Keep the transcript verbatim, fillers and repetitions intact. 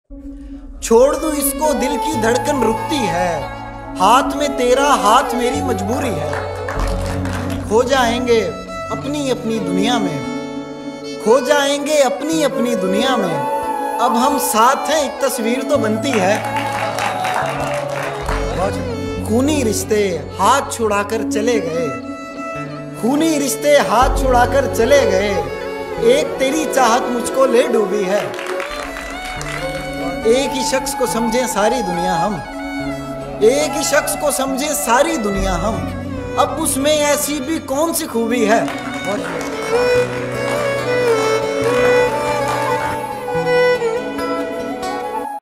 छोड़ दूं इसको दिल की धड़कन रुकती है, हाथ में तेरा हाथ मेरी मजबूरी है। खो जाएंगे अपनी अपनी दुनिया में, खो जाएंगे अपनी अपनी दुनिया में, अब हम साथ हैं एक तस्वीर तो बनती है। खूनी रिश्ते हाथ छुड़ाकर चले गए, खूनी रिश्ते हाथ छुड़ाकर चले गए, एक तेरी चाहत मुझको ले डूबी है। एक ही शख्स को समझे सारी दुनिया हम, एक ही शख्स को समझे सारी दुनिया हम, अब उसमें ऐसी भी कौन सी खूबी है।